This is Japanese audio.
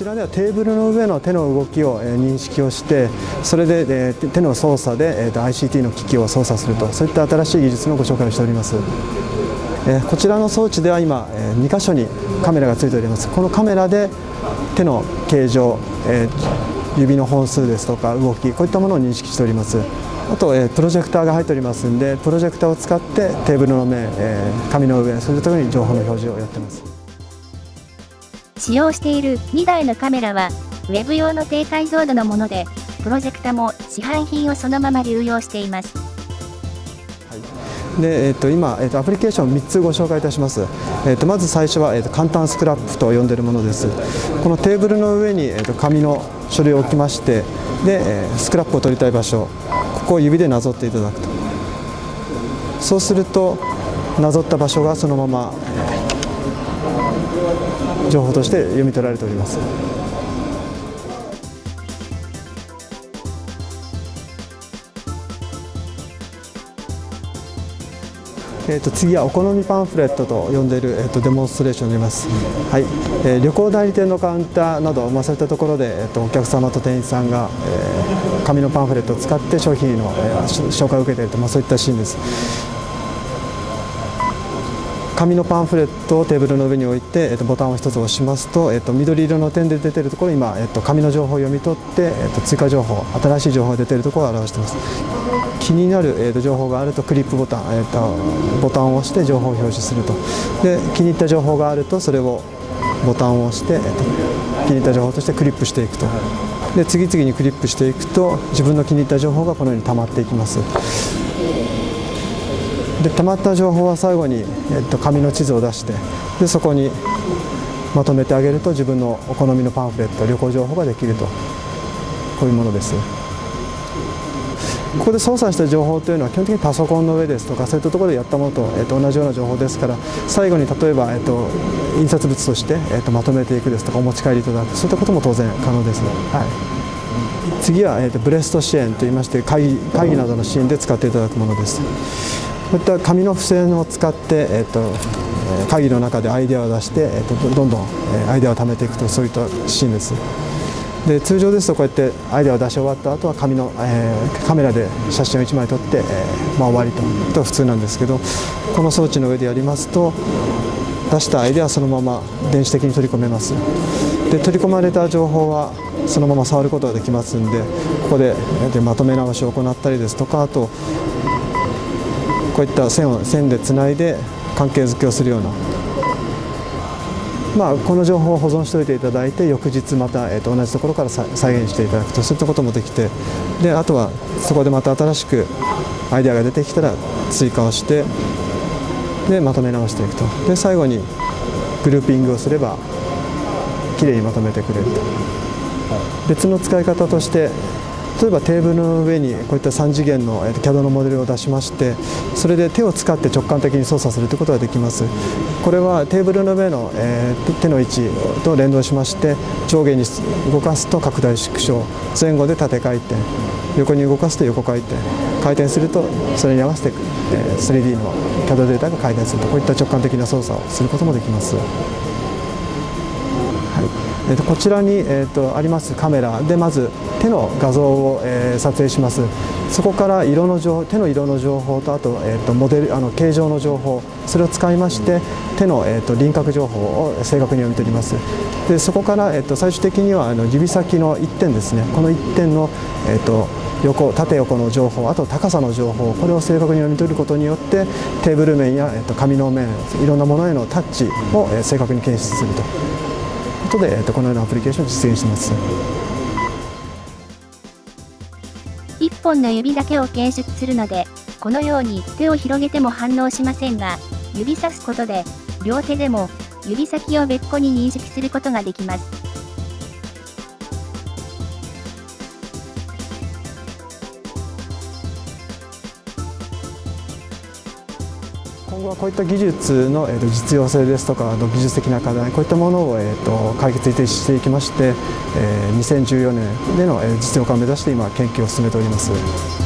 ちらではテーブルの上の手の動きを認識をして、それで手の操作で ICT の機器を操作すると、そういった新しい技術のご紹介をしております。こちらの装置では今2箇所にカメラがついております。このカメラで手の形状、指の本数ですとか動き、こういったものを認識しております。あとプロジェクターが入っておりますので、プロジェクターを使ってテーブルの面、紙の上、そういったところに情報の表示をやっています。 使用している2台のカメラはウェブ用の低解像度のもので、プロジェクタも市販品をそのまま流用しています。 で今、アプリケーション3つご紹介いたします。まず最初は、簡単スクラップと呼んでいるものです。このテーブルの上に、紙の書類を置きまして、で、スクラップを取りたい場所、ここを指でなぞっていただくと。そうするとなぞった場所がそのまま、情報として読み取られております。次はお好みパンフレットと呼んでいる、デモンストレーションになります。はい、旅行代理店のカウンターなど、そういったところで、お客様と店員さんが、紙のパンフレットを使って商品の、紹介を受けていると、そういったシーンです。紙のパンフレットをテーブルの上に置いて、ボタンを1つ押しますと、緑色の点で出ているところ、今、紙の情報を読み取って、追加情報、新しい情報が出ているところを表しています。気になる、情報があるとクリップボタン、ボタンを押して情報を表示すると。で、気に入った情報があるとそれをボタンを押して、気に入った情報としてクリップしていくと。で、次々にクリップしていくと自分の気に入った情報がこのように溜まっていきます。で、溜まった情報は最後に、紙の地図を出して、でそこにまとめてあげると自分のお好みのパンフレット、旅行情報ができると、こういうものです。ここで操作した情報というのは基本的にパソコンの上ですとか、そういったところでやったものと、同じような情報ですから、最後に例えば、印刷物として、まとめていくですとか、お持ち帰りいただく、そういったことも当然可能です。はい、次は、ブレスト支援といいまして、会議などの支援で使っていただくものです。こういった紙の付箋を使って、会議の中でアイデアを出して、どんどんアイデアを貯めていくと、そういったシーンです。で、通常ですとこうやってアイデアを出し終わった後はカメラで写真を1枚撮って、終わりと普通なんですけど、この装置の上でやりますと、出したアイデアはそのまま電子的に取り込めます。で、取り込まれた情報はそのまま触ることができますんで、ここでまとめ直しを行ったりですとか、あとこういった線でつないで関係づけをするような、この情報を保存しておいていただいて、翌日また、同じところから再現していただくと、そういったこともできて、であとはそこでまた新しくアイデアが出てきたら追加をして、でまとめ直していくと。で最後にグルーピングをすればきれいにまとめてくれると。別の使い方として、例えばテーブルの上にこういった3次元の CAD のモデルを出しまして、それで手を使って直感的に操作するということができます。これはテーブルの上の手の位置と連動しまして、上下に動かすと拡大縮小、前後で縦回転、横に動かすと横回転、回転するとそれに合わせて 3D の CAD データが回転すると、こういった直感的な操作をすることもできます。こちらに、ありますカメラでまず手の画像を、撮影します。そこから手の色の情報と、あと、形状の情報、それを使いまして手の、輪郭情報を正確に読み取ります。でそこから、最終的には指先の1点ですね、この1点の、縦横の情報、あと高さの情報、これを正確に読み取ることによってテーブル面や、紙の面、いろんなものへのタッチを、正確に検出すると。でこのようなアプリケーションを実現しています。 1本の指だけを検出するので、このように手を広げても反応しませんが、指さすことで両手でも指先を別個に認識することができます。 今後はこういった技術の実用性ですとか技術的な課題、こういったものを解決していきまして、2014年での実用化を目指して今研究を進めております。